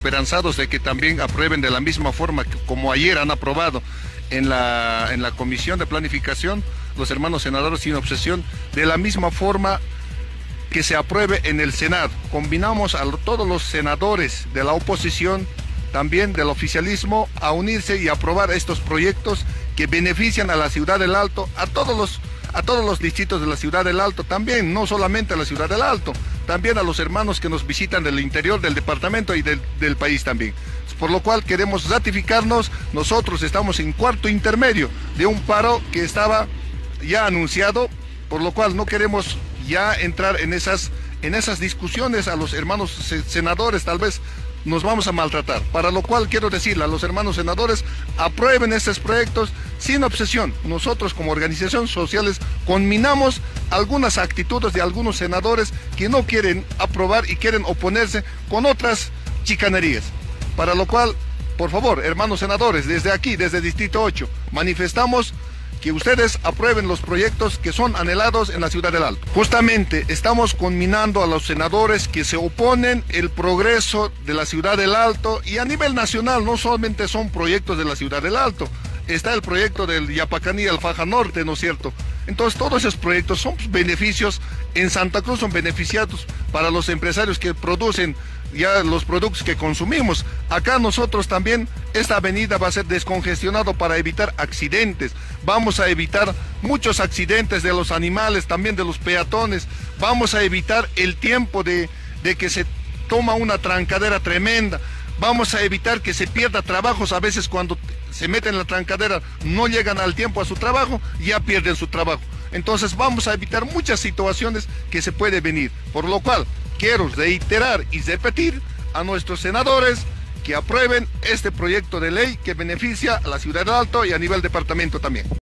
esperanzados de que también aprueben de la misma forma que como ayer han aprobado en la Comisión de Planificación, los hermanos senadores sin obsesión, de la misma forma que se apruebe en el Senado. Combinamos a todos los senadores de la oposición, también del oficialismo, a unirse y aprobar estos proyectos que benefician a la Ciudad del Alto, a todos los distritos de la Ciudad del Alto, también, no solamente a la Ciudad del Alto, también a los hermanos que nos visitan del interior del departamento y del país también. Por lo cual queremos ratificarnos. Nosotros estamos en cuarto intermedio de un paro que estaba ya anunciado, por lo cual no queremos ya entrar en esas discusiones. A los hermanos senadores tal vez nos vamos a maltratar, para lo cual quiero decirle a los hermanos senadores: aprueben estos proyectos sin obsesión. Nosotros como organizaciones sociales conminamos algunas actitudes de algunos senadores que no quieren aprobar y quieren oponerse con otras chicanerías, para lo cual, por favor, hermanos senadores, desde aquí, desde Distrito 8, manifestamos que ustedes aprueben los proyectos que son anhelados en la Ciudad del Alto. Justamente estamos conminando a los senadores que se oponen el progreso de la Ciudad del Alto, y a nivel nacional no solamente son proyectos de la Ciudad del Alto, está el proyecto del Yapacaní al Faja Norte, ¿no es cierto? Entonces todos esos proyectos son beneficios en Santa Cruz, son beneficiados para los empresarios que producen ya los productos que consumimos. Acá nosotros también, esta avenida va a ser descongestionado para evitar accidentes, vamos a evitar muchos accidentes de los animales, también de los peatones, vamos a evitar el tiempo de que se toma una trancadera tremenda, vamos a evitar que se pierda trabajos. A veces cuando se meten en la trancadera no llegan al tiempo a su trabajo, ya pierden su trabajo. Entonces vamos a evitar muchas situaciones que se puede venir, por lo cual quiero reiterar y repetir a nuestros senadores que aprueben este proyecto de ley que beneficia a la Ciudad del Alto y a nivel departamento también.